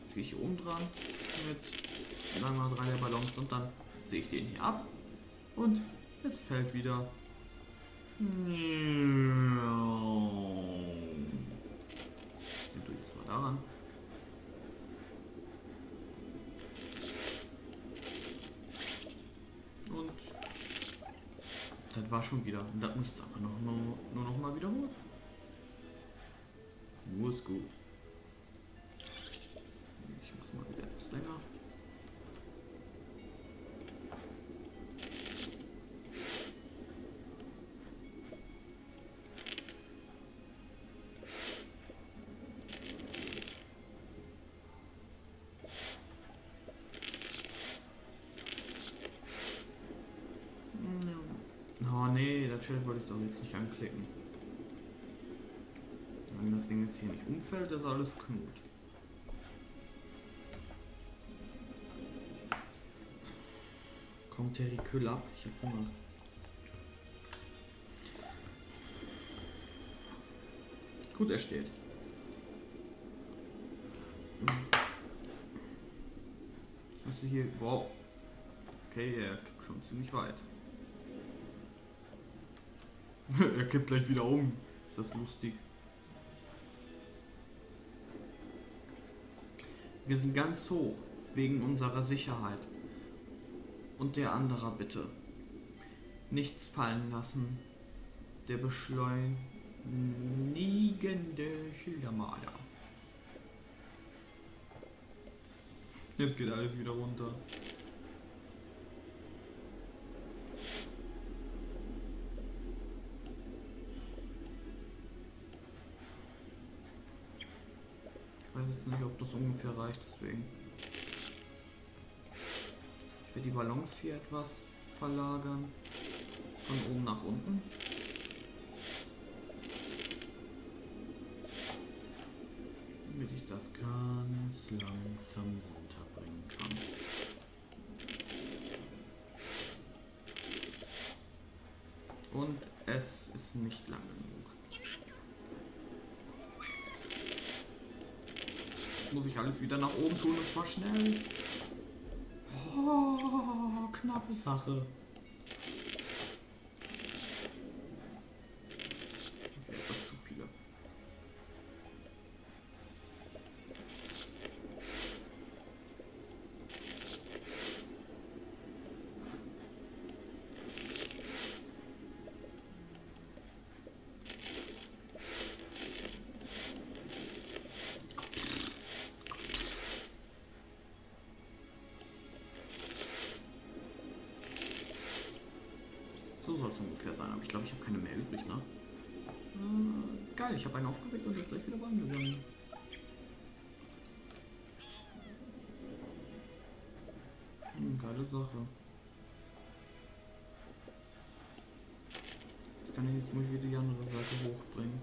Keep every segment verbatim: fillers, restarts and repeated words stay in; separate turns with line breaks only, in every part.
Jetzt gehe ich hier oben dran mit, sagen wir mal, drei der Ballons und dann sehe ich den hier ab und es fällt wieder. Dann tue ich jetzt mal daran. Und das war schon wieder. Und das muss ich jetzt einfach noch, nur, nur noch mal wiederholen. Nur ist gut. Ich muss mal wieder etwas länger. Oh nee, das Schild wollte ich doch jetzt nicht anklicken. Wenn das Ding jetzt hier nicht umfällt, ist alles gut. Kommt der Riküll ab? Ich hab Hunger. Gut, er steht. Ich muss hier. Wow. Okay, er kippt schon ziemlich weit. Er kippt gleich wieder um. Ist das lustig? Wir sind ganz hoch, wegen unserer Sicherheit. Und der andere bitte. Nichts fallen lassen. Der beschleunigende Schildermaler. Jetzt geht alles wieder runter. Ich weiß jetzt nicht, ob das ungefähr reicht, deswegen. Ich werde die Ballons hier etwas verlagern. Von oben nach unten. Damit ich das ganz langsam runterbringen kann. Und es ist nicht lang genug. Muss ich alles wieder nach oben tun und zwar schnell. Oh, knappe Sache. Okay, etwas zu viele. So soll es ungefähr sein, aber ich glaube, ich habe keine mehr übrig, ne? Äh, geil, ich habe einen aufgeweckt und jetzt gleich wieder reingegangen. Hm, geile Sache. Jetzt kann ich jetzt mal wieder die andere Seite hochbringen.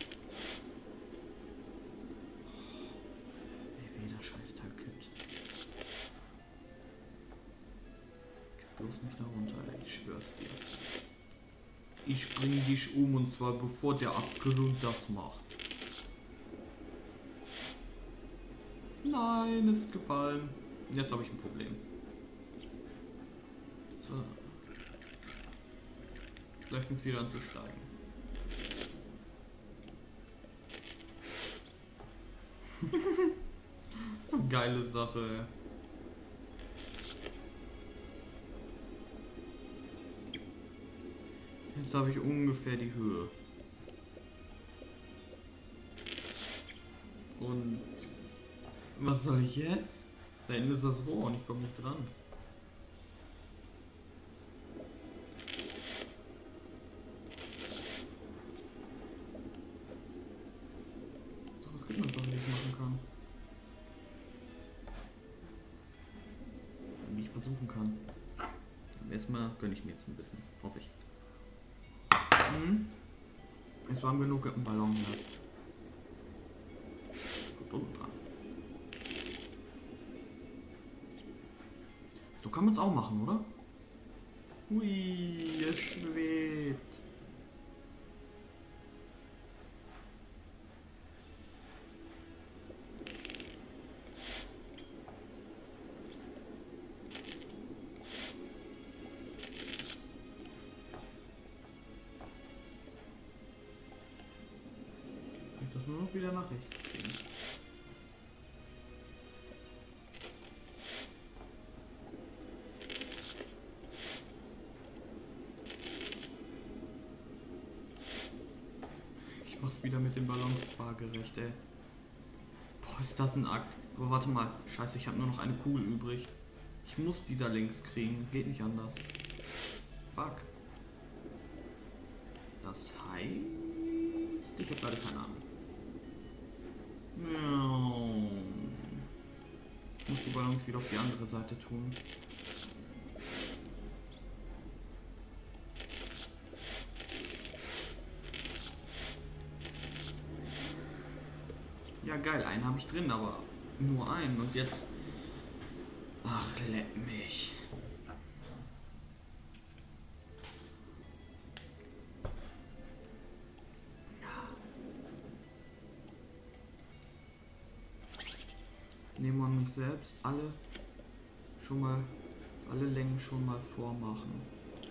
Ey, wie der Scheißteil kippt. Kipp bloß nicht da runter, ey, ich schwör's dir. Ich bring dich um und zwar bevor der Abgrund das macht. Nein, ist gefallen. Jetzt habe ich ein Problem. So. Gleich fängt es wieder an zu steigen. Geile Sache. Jetzt habe ich ungefähr die Höhe. Und was soll ich jetzt? Da hinten ist das Rohr und ich komme nicht dran. Was gibt es noch, wie ich machen kann? Wie ich versuchen kann. Erstmal gönne ich mir jetzt ein bisschen, hoffe ich. Hm. Es war genug im Ballon hier. Guckt unten dran. So kann man es auch machen, oder? Hui, es schwebt. auch wieder nach rechts kriegen. Ich mach's wieder mit den Ballons waagerecht, ey. Boah, ist das ein Akt. Aber warte mal. Scheiße, ich habe nur noch eine Kugel übrig. Ich muss die da links kriegen. Geht nicht anders. Fuck. Das heißt... Ich habe gerade keine Ahnung. Ich muss die Ballons wieder auf die andere Seite tun. Ja geil, einen habe ich drin, aber nur einen. Und jetzt... Ach, leck mich. Nehmen wir mich selbst alle schon mal, alle Längen schon mal vormachen.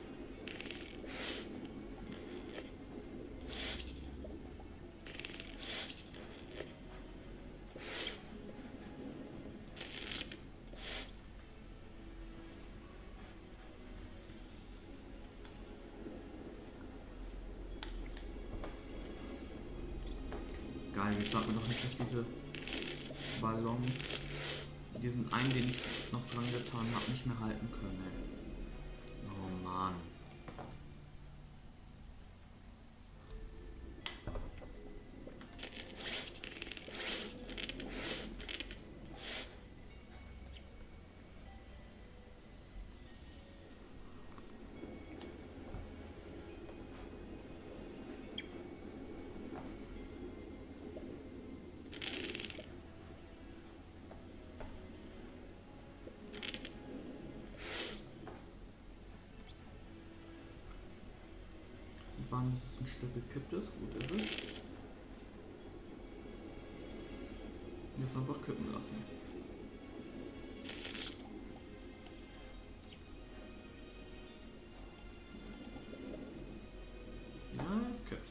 Geil, jetzt sag mir doch nicht, dass diese Ballons, diesen einen, den ich noch dran getan habe, nicht mehr halten können. Ey. Oh Mann. Wann ist es ein Stück gekippt ist? Gut ist es. Jetzt einfach kippen lassen. Ja, es kippt.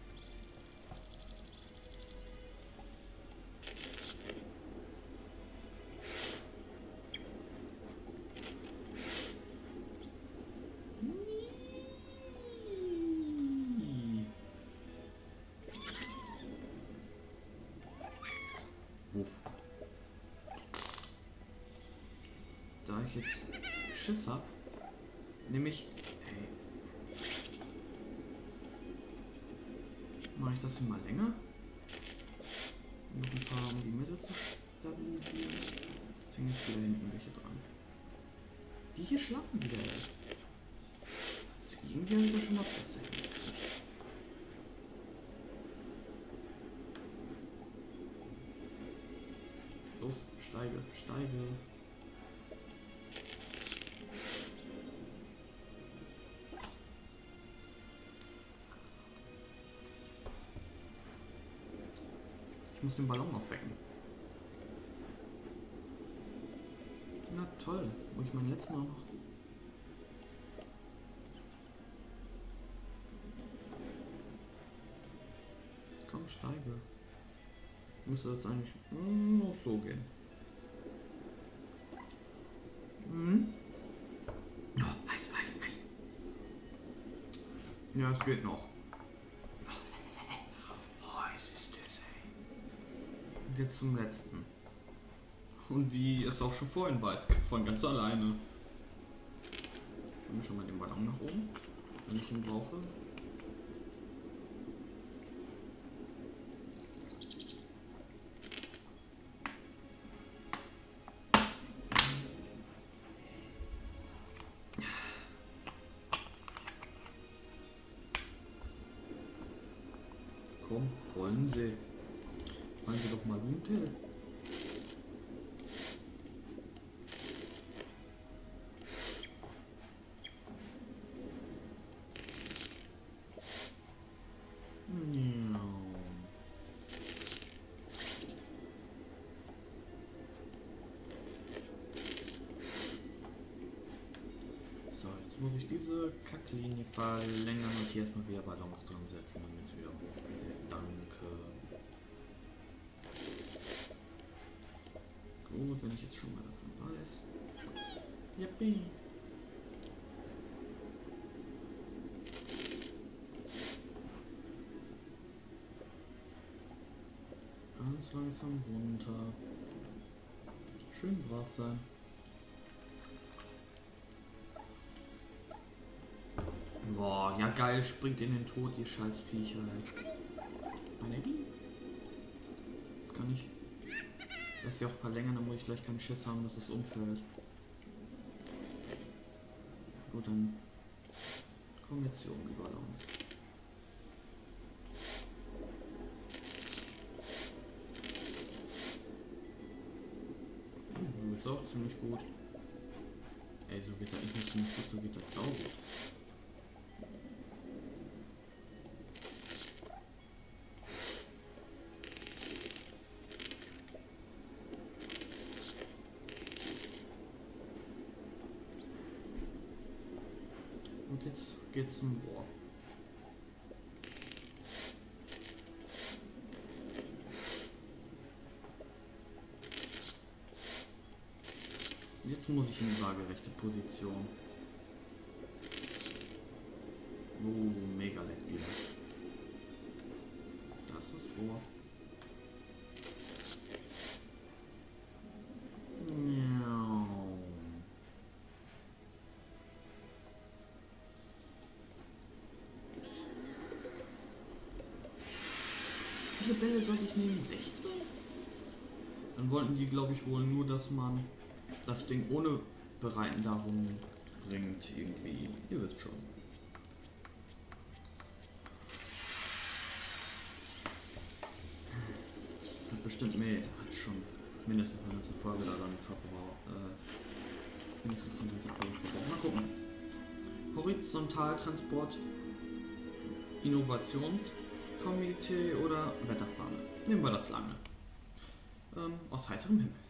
Da ich jetzt Schiss hab, nehme ich, hey, mache ich das hier mal länger, um noch ein paar um die Mitte zu stabilisieren. Jetzt hängen jetzt wieder hinten welche dran. Die hier schlafen wieder, ey. Das irgendwie haben wir schon mal besser hingekriegt. Los, steige, steige. Ich muss den Ballon aufwecken. Na toll, wo ich meinen letzten auch noch. Komm, steige. Müsste das eigentlich noch so gehen. Mhm. Oh, heiß, heiß, heiß. Ja, es geht noch. Jetzt zum letzten. Und wie es auch schon vorhin war, es geht von ganz alleine. Ich nehme schon mal den Ballon nach oben, wenn ich ihn brauche. Komm, wollen Sie. Wollen Sie doch mal runter. So, jetzt muss ich diese Kacklinie verlängern und hier erstmal wieder Ballons dran setzen, damit es wieder hochgeht. Danke. gut, wenn ich jetzt schon mal davon weiß. Yippie. Ganz langsam runter. Schön brav sein. Boah, ja geil, springt in den Tod, die scheiß Viecher. Das kann ich. Das hier auch verlängern, dann muss ich gleich keinen Schiss haben, dass es umfällt. Gut, dann kommen jetzt hier um die Balance. Oh, ist auch ziemlich gut. Ey, so geht er nicht ziemlich gut, so geht er sauber. Und jetzt geht's zum Bohr. Jetzt muss ich in die waagerechte Position. Oh, mega leck wieder. Das ist Bohr. Wie viele Bälle sollte ich nehmen? sechzehn? Dann wollten die, glaube ich, wohl nur, dass man das Ding ohne Bereiten darum bringt, irgendwie. Ihr wisst schon. Hat bestimmt mehr, hat schon mindestens eine ganze Folge da dann verbraucht. Äh, mindestens eine ganze Folge verbraucht. Mal gucken. Horizontaltransport, Innovationskomitee oder Wetterfahne. Nehmen wir das lange. Ähm, aus heiterem Himmel.